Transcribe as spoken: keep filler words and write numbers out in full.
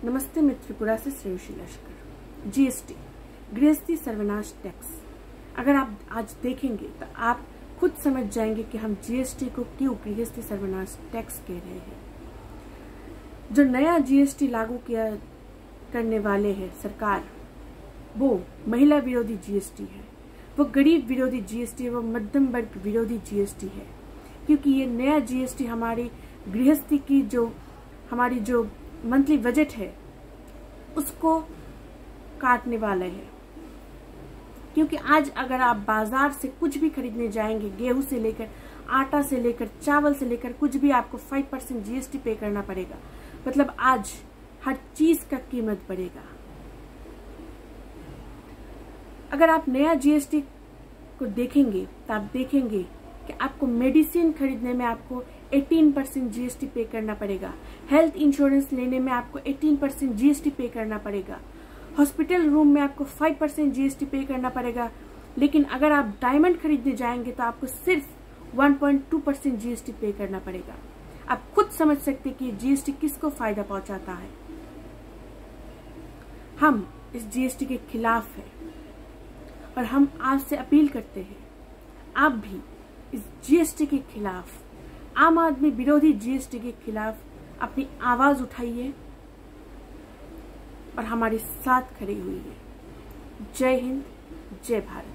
नमस्ते, मैं त्रिपुरा से श्रेयसी लश्कर। जीएसटी, गृहस्थी सर्वनाश टैक्स। अगर आप आज देखेंगे तो आप खुद समझ जाएंगे कि हम जीएसटी को क्यों गृहस्थी सर्वनाश टैक्स कह रहे हैं। जो नया जीएसटी लागू किया करने वाले हैं सरकार, वो महिला विरोधी जीएसटी है, वो गरीब विरोधी जीएसटी है, वो मध्यम वर्ग विरोधी जीएसटी है। क्योंकि ये नया जीएसटी हमारी गृहस्थी की जो हमारी जो मंथली बजट है उसको काटने वाला है। क्योंकि आज अगर आप बाजार से कुछ भी खरीदने जाएंगे, गेहूं से लेकर आटा से लेकर चावल से लेकर कुछ भी, आपको फाइव परसेंट जीएसटी पे करना पड़ेगा। मतलब आज हर चीज का कीमत बढ़ेगा। अगर आप नया जीएसटी को देखेंगे तो आप देखेंगे कि आपको मेडिसिन खरीदने में आपको अठारह परसेंट जीएसटी पे करना पड़ेगा। हेल्थ इंश्योरेंस लेने में आपको अठारह परसेंट जीएसटी पे करना पड़ेगा। हॉस्पिटल रूम में आपको पाँच परसेंट जीएसटी पे करना पड़ेगा। लेकिन अगर आप डायमंड खरीदने जाएंगे तो आपको सिर्फ एक पॉइंट दो परसेंट जीएसटी पे करना पड़ेगा। आप खुद समझ सकते कि जीएसटी किसको फायदा पहुंचाता है। हम इस जीएसटी के खिलाफ हैं और हम आपसे अपील करते हैं, आप भी इस जीएसटी के खिलाफ, आम आदमी विरोधी जीएसटी के खिलाफ अपनी आवाज उठाइए और हमारे साथ खड़े हुई है। जय हिंद, जय भारत।